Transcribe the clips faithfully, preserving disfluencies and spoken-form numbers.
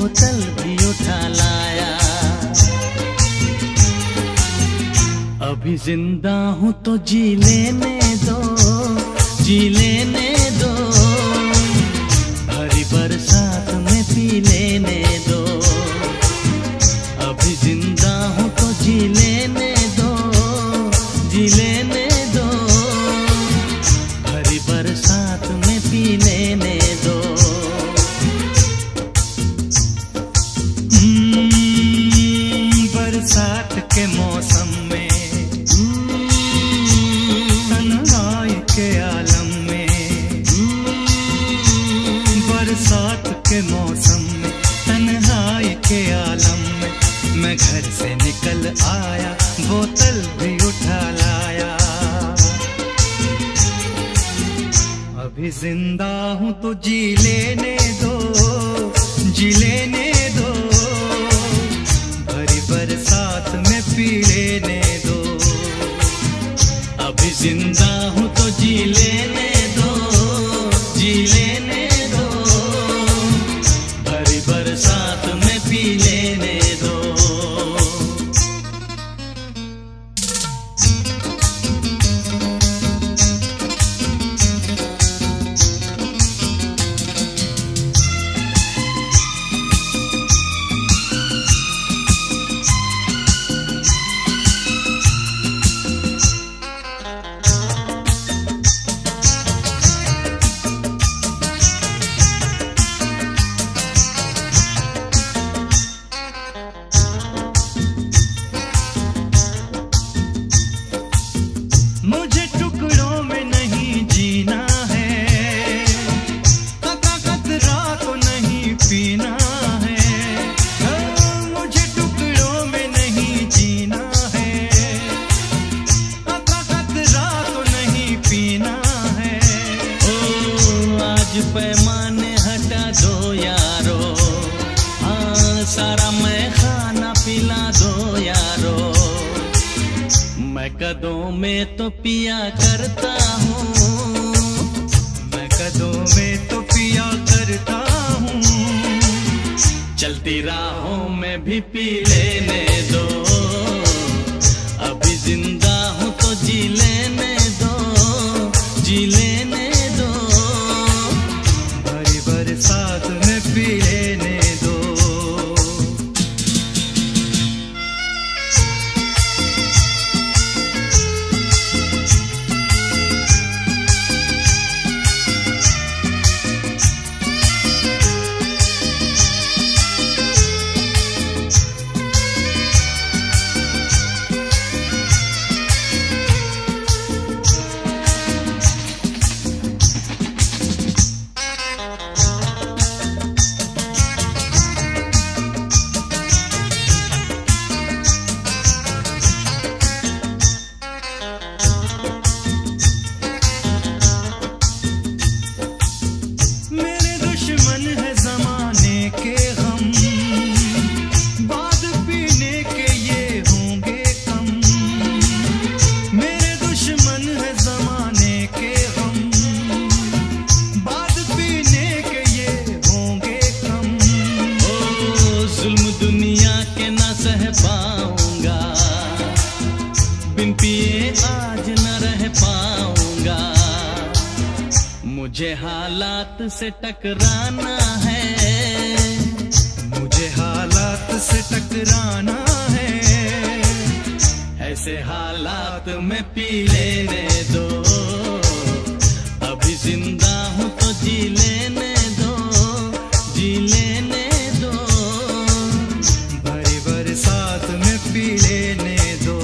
बोतल भी उठा लाया। अभी जिंदा हूँ तो जी लेने दो, जी लेने दो, भरी बरसात में पी लेने दो। अभी जिंदा हूँ तो जी लेने दो, जी लेने दो, भरी बरसात में पी लेने दो। बरसात के मौसम में, तन्हाई के आलम में, बरसात के मौसम में, तन्हाई के आलम में, मैं घर से निकल आया, बोतल भी उठा लाया। अभी जिंदा हूँ तो जी लेने दो, जी लेने दो, भरी बरसात में पी लेने दो। अभी जिंदा हूँ तो जी लेने दो, जी लेने दो, भरी बरसात में पी लेने दो। मुझे टुकड़ों में नहीं जीना है, कतरा कतरा तो नहीं पीना है। मुझे टुकड़ों में नहीं जीना है, कतरा कतरा तो नहीं पीना है। ओ आज पैमाने हटा दो यारो, हाँ सारा मैं खाना पिला दो यारो। मैं कदों में तो पिया करता हूँ, मैं कदों में तो पिया करता हूँ। चलती राहों में भी पी लेने दो। अभी जिंदा हूँ तो जी लेने दो, जी लेने दो, भरी बरसात में पी लेने दो। आज न रह पाऊंगा, मुझे हालात से टकराना है, मुझे हालात से टकराना है। ऐसे हालात में पी लेने दो, अभी जिंदा हूँ तो जी लेने दो, जी लेने दो, भरी बरसात में पी लेने दो।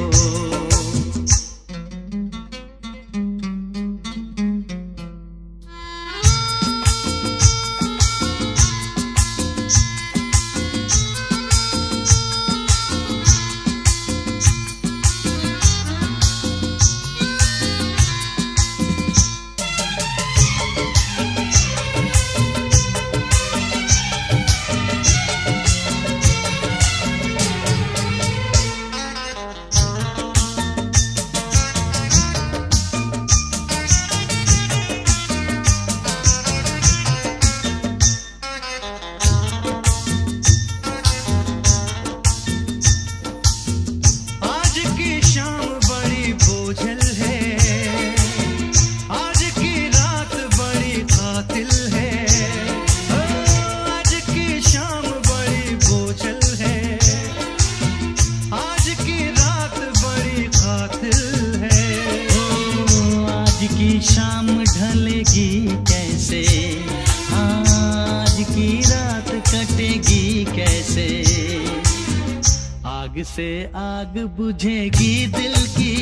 आग से आग बुझेगी दिल की,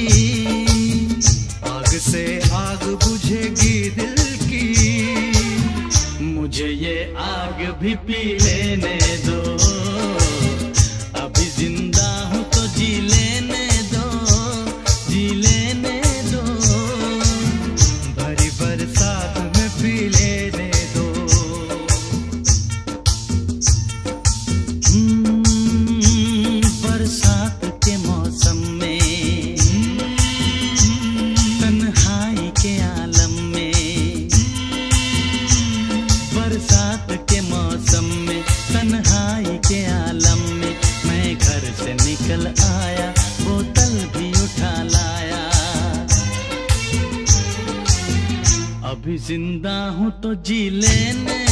आग से आग बुझेगी दिल की, मुझे ये आग भी पी लेने दो, अभी जिंदा हूँ तो जी लेने दो, जी लेने दो, भरी बरसात में पी लेने दो। बरसात के मौसम में, तन्हाई के आलम में, बरसात के मौसम में, तन्हाई के आलम में, मैं घर से निकल आया, बोतल भी उठा लाया, अभी जिंदा हूँ तो जी लेने